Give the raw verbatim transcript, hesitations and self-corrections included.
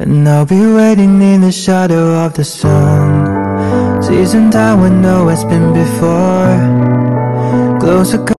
And I'll be waiting in the shadow of the sun. Season time would know it's been before. Close a